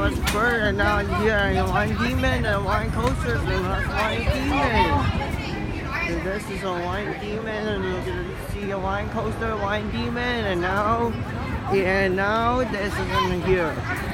was bird, and now here a wine demon and wine coaster, and that's wine demon. And this is a wine demon, and you can see a wine coaster, wine demon, and now this is in here.